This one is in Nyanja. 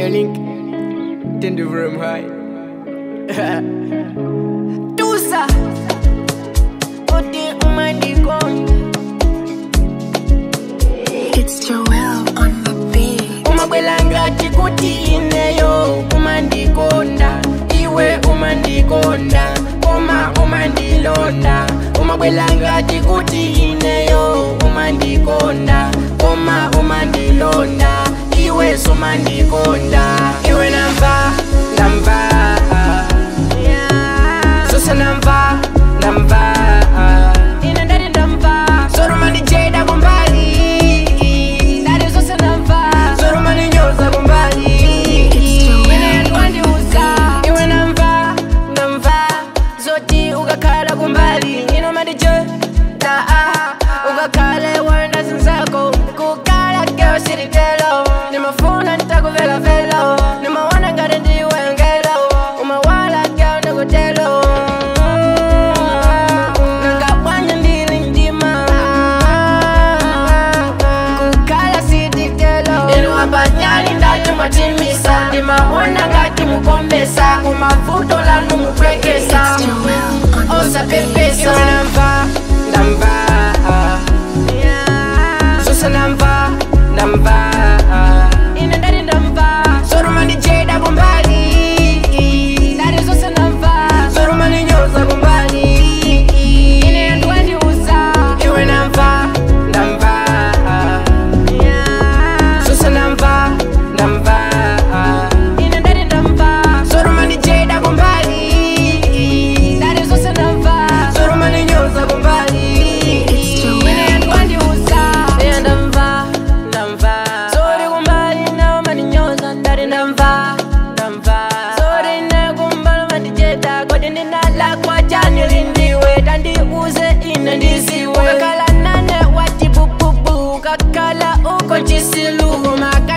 link in the room high. Tussah, it's Joel on the beat. Umabelanga tikuti ineyo umandikonda, iwe umandikonda, umandilonda. Umabelanga tikuti ineyo umandikonda, umandilonda, iwe sumandikonda. Iwe Ndamva, Tussah Ndamva, ina ndari Ndamva. Soromani jeda kumbali, ndari Tussah Ndamva. Soromani nyoza kumbali, ina ndwandi uza. Iwe Ndamva, zoti ukakhala kumbali. Ino mandi jeda, ukakhala wanda zinzako. Kukala keo siritelo, nimafuna nitakuvela velo. Nimawana ngare ndiwe ngelo, umawala keo nikutelo. Nangapanya ndili ndima, kukala siritelo. Inu abanyali ndati matimisa, nimawana ngati mukombesa. Kumavuto lanu mupwekesa, osa pepesa. Iwe Ndamva, Tussah Ndamva, ina ndari Ndamva. Soromani jeda kumbali, ndari Tussah Ndamva. Soromani nyoza kumbali, ine ndwandi uza. Iwe Ndamva, Tussah Ndamva, ina ndari Ndamva. Soromani jeda kumbali, ndari Tussah Ndamva. Soromani nyoza kumbali, ine ndwandi uza. Ine Ndamva, sori kumbali nawo maninyoza ndari Ndamva. Sori ne kumbali mandijeda kodi ndinala kwa chani lindiwe. Tandiuze ine ndisiwe, ukakala nane wati bububu, ukakala uko chisilu.